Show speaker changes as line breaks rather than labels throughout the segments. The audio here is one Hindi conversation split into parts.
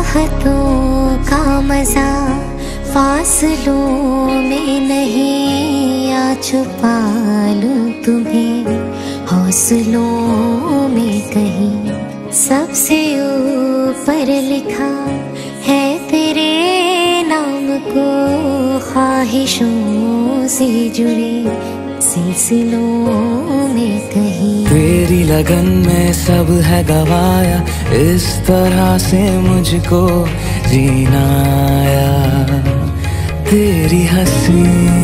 चाहतों का मजा फासलों में नहीं, आ छुपा लूं तुम्हें हौसलों में कहीं। सबसे ऊपर लिखा है तेरे नाम को, ख्वाहिशों से जुड़े सिलसिलों में कहीं।
तेरी लगन में सब है गवाया, इस तरह से मुझको जीना आया। तेरी हंसी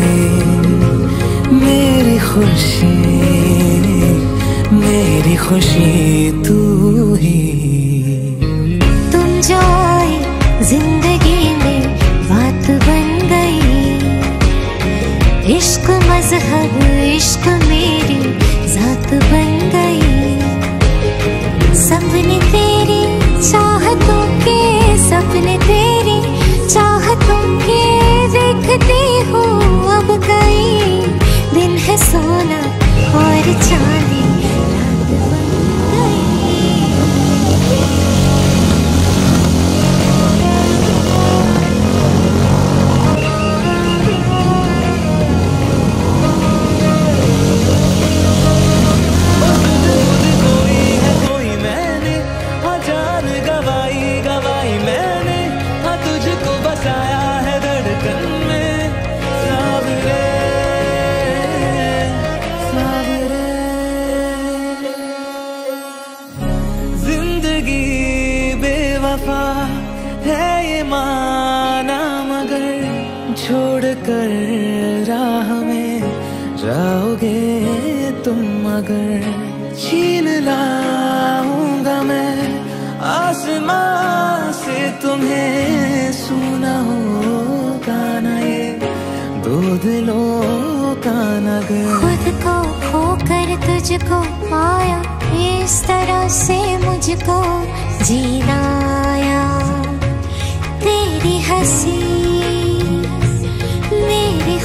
मेरी खुशी तू ही।
तुम जो आए जिंदगी में बात बन गई, इश्क मजहब इश्क मेरी जात बन गई। सपने तेरी चाहतों के, सपने तेरी चाहतों के देखती हूँ अब कई। दिन है सोना और चांदी रात बन गई।
है ये माना मगर छोड़ कर राह में जाओगे तुम मगर। छीन लाऊंगा मैं आसमां से तुम्हें, सुना होगा ना ये दो दिलों का नगर।
खुद को खोकर तुझको पाया, इस तरह से मुझको जीना आया। तेरी हंसी मेरी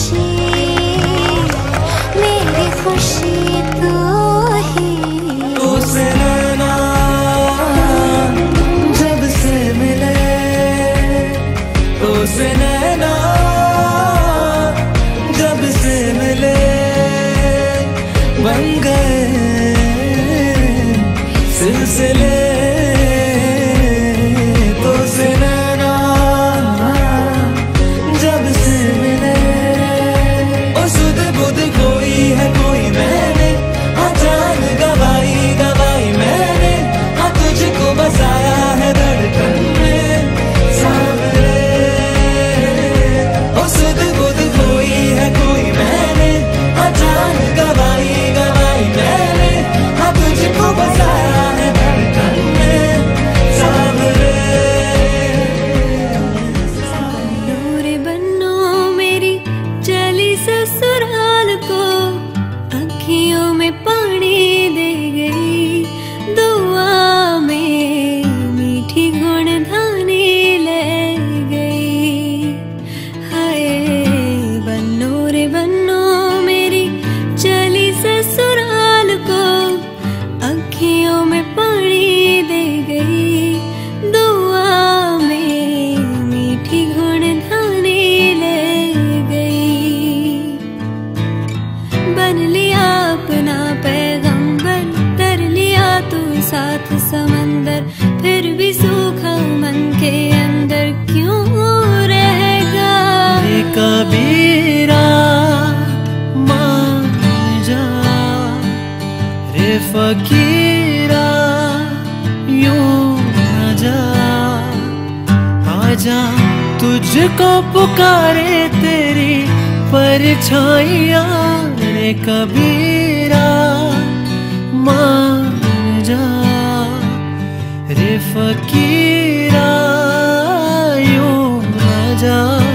खुशी तू ही।
तुझसे नैना जब से मिले, तुझसे नैना जब से मिले, बन गए सिलसिले।
साथ समंदर फिर भी सूखा मन के अंदर क्यों रहेगा।
ये कबीरा मान जा रे फकीरा, यूं न जा आजा, तुझको पुकारे तेरी परछाइयाँ। रे कबीरा मान जा रे फकीरा, यूं न जा।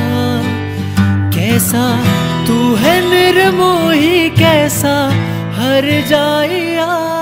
कैसा तू है निर्मोही, कैसा हर जाइया।